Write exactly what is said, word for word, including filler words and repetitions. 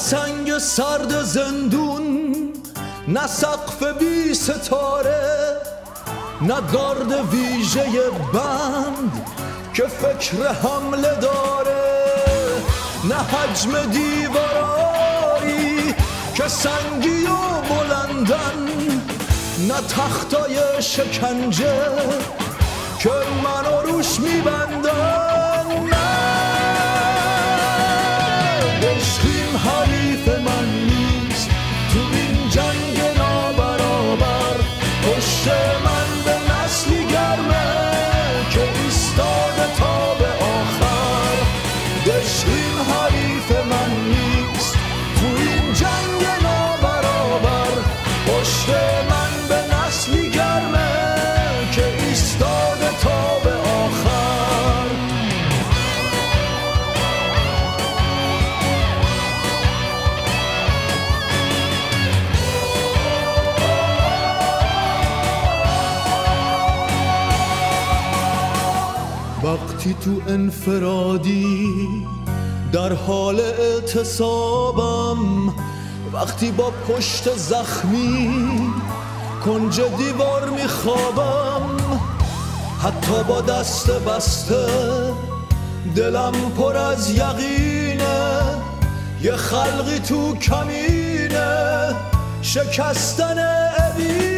سنگ سرد زندون، نه سقف بی ستاره، نه گارد ویژه بند که فکر حمله داره، نه حجم دیوارایی که سنگی و بلندن، نه تختای شکنجه که منو روش میبندن. نه عشقیم حریف من نیست تو این جنگ نابرابر، پشت من به نسلی گرمه که ایستاده تا به آخر. عشقیم حریف من نیست تو این جنگ نابرابر، پشت من به نسلی گرمه که ایستاده تا به آخر. وقتی تو انفرادی در حال اعتصابم، وقتی با پشت زخمی کنج دیوار میخوابم، حتی با دست بسته دلم پر از یقینه، یه خلقی تو کمینه شکستن ابی